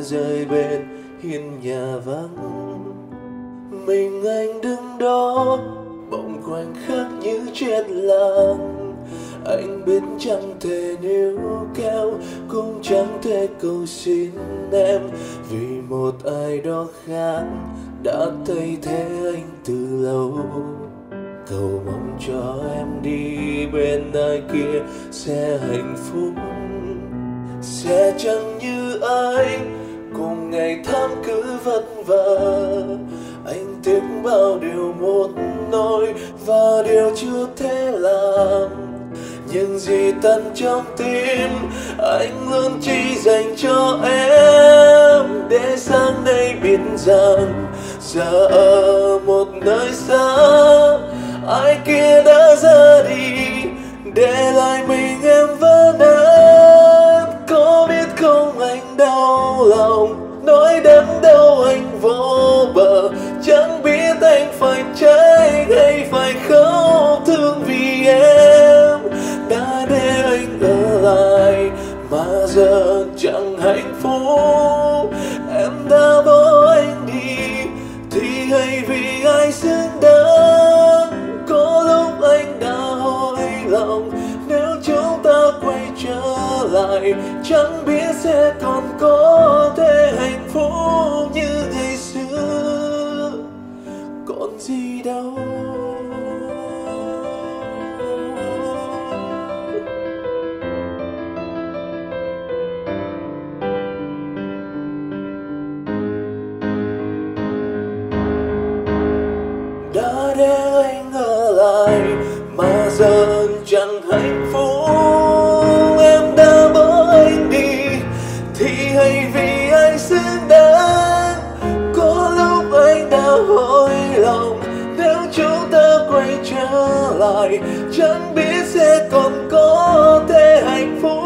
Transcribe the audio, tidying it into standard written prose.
rơi bên hiên nhà vắng. Mình anh đứng đó bỗng khoảnh khắc như chết lặng. Anh biết chẳng thể níu kéo, cũng chẳng thể cầu xin em, vì một ai đó khác đã thay thế anh từ lâu. Cầu mong cho em đi bên ai kia sẽ hạnh phúc, sẽ chẳng như anh cùng ngày tháng cứ vất vả. Anh tiếc bao điều một nỗi và điều chưa thể làm, nhưng gì tận trong tim anh luôn chỉ dành cho em. Để sáng nay biết rằng giờ ở một nơi xa, ai kia đã ra đi để lại mình em vỡ nát. Có biết không anh đau lòng, nỗi đớn đau anh vô bờ. Chẳng biết anh phải trách hay phải khóc thương vì em đã để anh ở lại mà giờ chẳng hạnh phúc. Em đã bỏ anh đi thì hãy vì ai xứng đáng. Có lúc anh đã hối lòng, nếu chúng ta quay trở lại chẳng biết sẽ còn có thể hạnh phúc như ngày xưa còn gì đâu. Đã để anh ở lại mà giờ chẳng hạnh phúc. Em đã bỏ anh đi thì hãy vì anh xứng đáng. Có lúc anh đã hối lòng, nếu chúng ta quay trở lại chẳng biết sẽ còn có thể hạnh phúc